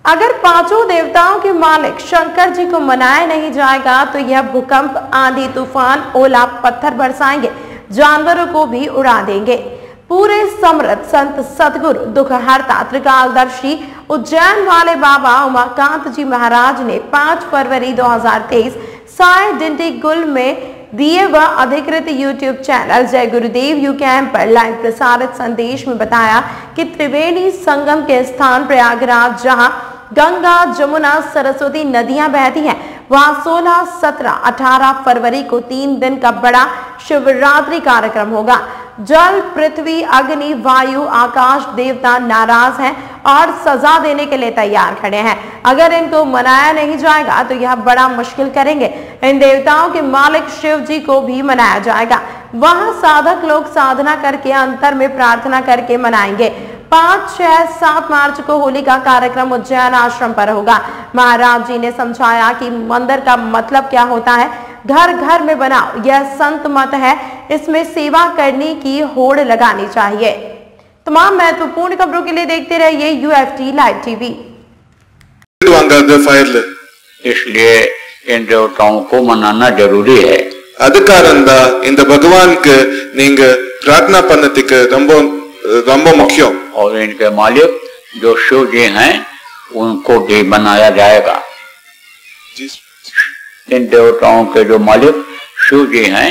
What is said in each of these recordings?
अगर पांचों देवताओं के मालिक शंकर जी को मनाया नहीं जाएगा तो यह भूकंप, आंधी, तूफान, ओला पत्थर बरसाएंगे, जानवरों को भी उड़ा देंगे। पूरे समृद्ध संत सतगुरु दुखहर्ता त्रिकालदर्शी उज्जैन वाले बाबा उमाकांत जी महाराज ने 5 फरवरी 2023 साय डिंडी गुल में दिए व अधिकृत यूट्यूब चैनल जय गुरुदेव यू कैंप पर लाइव प्रसारित संदेश में बताया कि त्रिवेणी संगम के स्थान प्रयागराज, जहां गंगा, जमुना, सरस्वती नदियां बहती हैं, वहां 16, 17, 18 फरवरी को 3 दिन का बड़ा शिवरात्रि कार्यक्रम होगा। जल, पृथ्वी, अग्नि, वायु, आकाश देवता नाराज हैं और सजा देने के लिए तैयार खड़े हैं। अगर इनको मनाया नहीं जाएगा तो यह बड़ा मुश्किल करेंगे। इन देवताओं के मालिक शिव जी को भी मनाया जाएगा। वहां साधक लोग साधना करके अंतर में प्रार्थना करके मनाएंगे। 5, 6, 7 मार्च को होली का कार्यक्रम उज्जैन आश्रम पर होगा। महाराज जी ने समझाया कि मंदिर का मतलब क्या होता है, घर घर में बनाओ, यह संत मत है, इसमें सेवा करने की होड़ लगानी चाहिए। तमाम महत्वपूर्ण खबरों के लिए देखते रहिए यूएफटी लाइव टीवी। इसलिए इन देवताओं को मनाना जरूरी है। அதுக்காரந்தா இந்த भगवानக்கு நீங்க प्रार्थना பண்ணதுக்கு ரொம்ப முக்கியம்। और इनके मालिक जो शिव जी हैं उनको भी मनाया जाएगा। इन देवताओं के जो मालिक शिव जी हैं,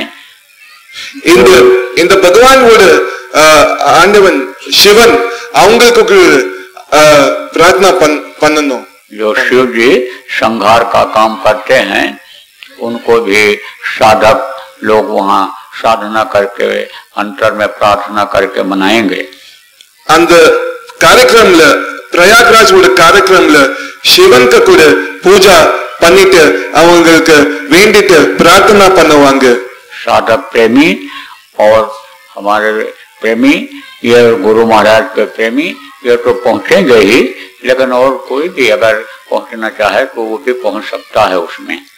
இந்த भगवानோட ஆண்டவன் சிவன் அவங்களுக்கு प्रार्थना பண்ணணும்। जो शिव जी संहार का काम करते हैं उनको भी साधक लोग वहाँ साधना करके अंतर में प्रार्थना करके मनाएंगे। அந்த कार्यक्रमல प्रयागराज कार्यक्रमல சிவனுக்கு கூட पूजा பண்ணிட்டு அவங்களுக்கு வேண்டிட்டு प्रार्थना பண்ணுவாங்க। साधक प्रेमी और हमारे प्रेमी, ये गुरु महाराज के प्रेमी, ये तो पहुंचेंगे ही, लेकिन और कोई भी अगर पहुंचना चाहे तो वो भी पहुंच सकता है उसमें।